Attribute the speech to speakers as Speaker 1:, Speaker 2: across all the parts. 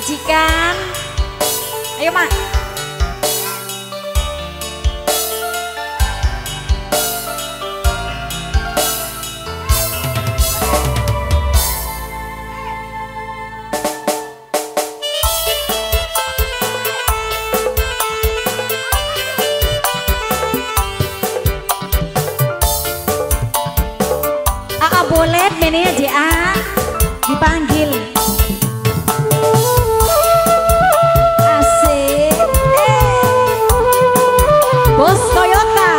Speaker 1: majikan. Ayo mak. Boleh menenya JA dipanggil. Asik. Bos Toyota.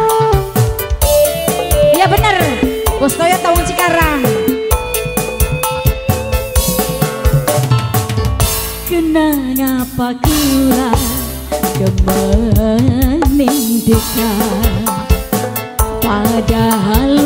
Speaker 1: Iya bener, Bos Toyota Wong Cikarang. Kenapa kula demenin dekat, padahal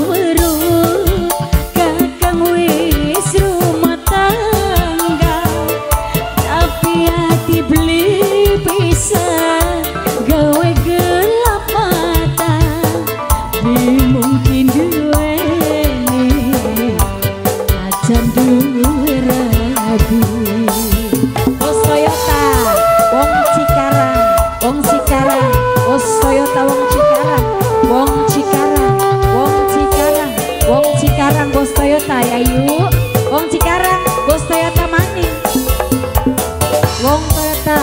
Speaker 1: Bos Toyota Wong Cikarang, Wong Cikarang, Bos Toyota Wong Cikarang, Wong Cikarang, Wong Cikarang, Wong Cikarang, Bos Toyota ya yuk, Wong Cikarang, Bos Toyota maning, Wong Toyota.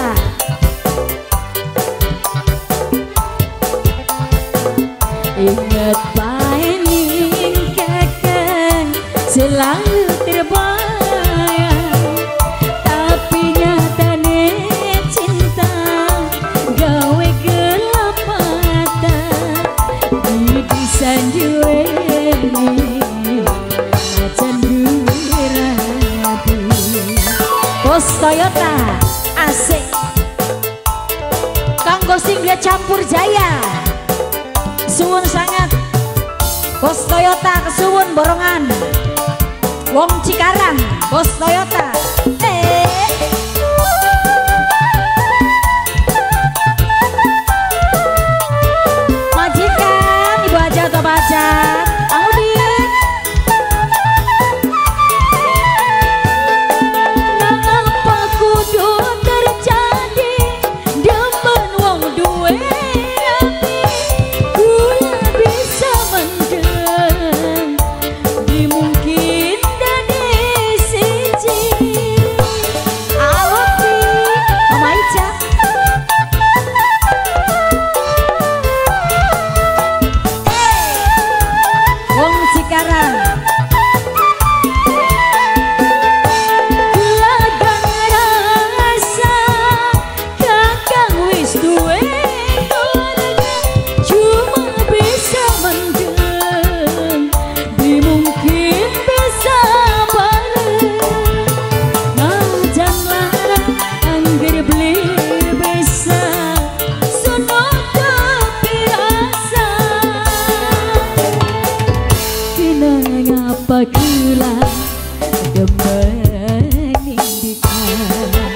Speaker 1: Ingat paening kakek selalu terbayang, tapi nyatane cinta gawe gelap mata. Dipisan juweni acan durati. Bos Toyota asik kanggo sing dia campur jaya. Suwun sangat Bos Toyota kesuwun borongan Wong Cikarang, Bos Toyota. Majikan, ibu aja atau pacar, Audi. Napa kudu terjadi demen wong duwe ati, kula bisa mendem dimungkin. Kula demenin dekat,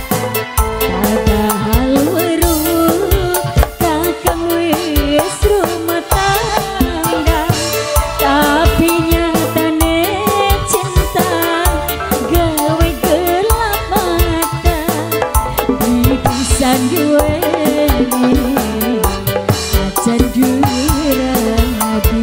Speaker 1: padahal weruh kakang wis rumah tangga, tapi nyatane cinta gawe gelap mata. Dipisan juweni acan durati.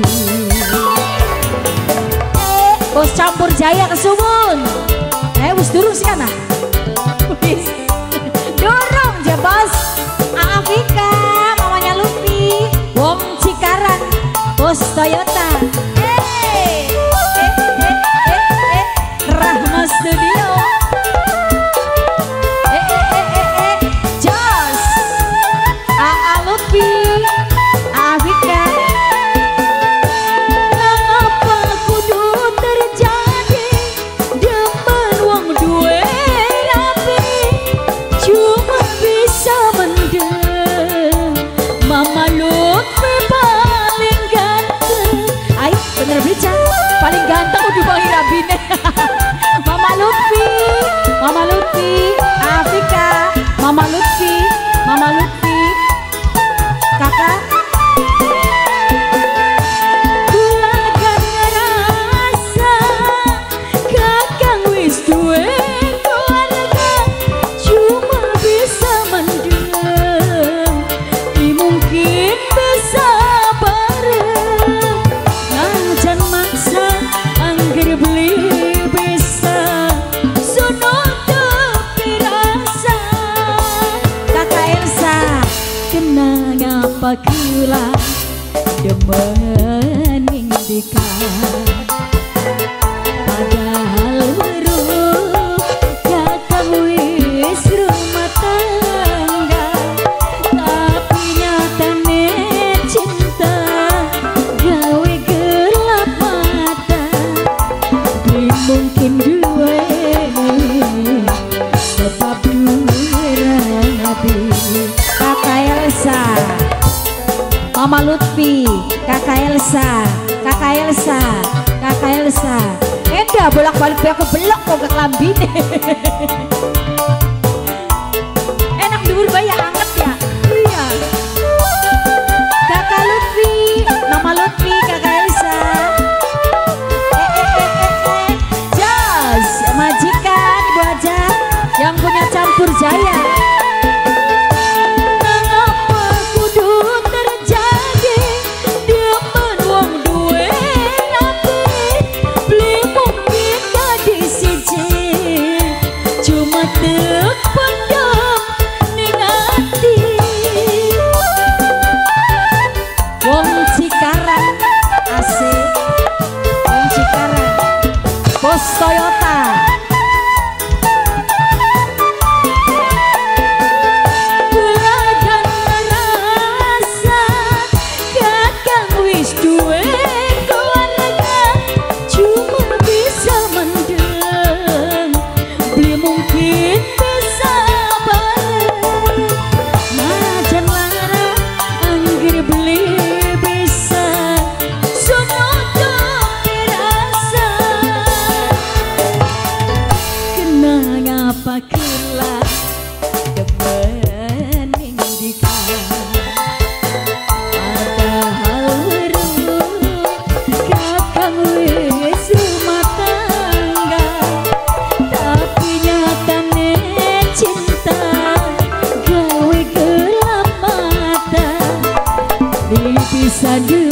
Speaker 1: Bos campur jaya kesuwun. Wis durung sih kana. Wis. Durung ya bos. Afika, mamanya Luffy, Wong Cikarang, Bos Toyota. Rahma Studio. Jos. Luffy, Afika. Paling ganteng udah bang Irabine. Mama Lutfi, Mama Lutfi, Afika, Mama Lutfi, Mama Lutfi, kakak. Kulakan rasa kakang wis duwe keluarga, mungkin duwe sebab duwe rabi. Kakak Elsa, Mama Lutfi, Kakak Elsa, Kakak Elsa, Kakak Elsa. Enda bolak-balik aku belok kok ke kelambine. Enak dhuwur bayi anget ya. Iya. Kakak Lutfi, Mama Lutfi, Kakak Elsa. Jos, majikan Ibu Aja yang punya campur jaya. Bos Toyota beragam rasa kakang wis duwe keluarga cuma bisa mendeng beli mungkin bisa bareng majan lara anggir beli bisa sono apa kila kebening dikah padahal weru kakang wis rumah tangga tapi nyatane cinta gawe gelap mata bisa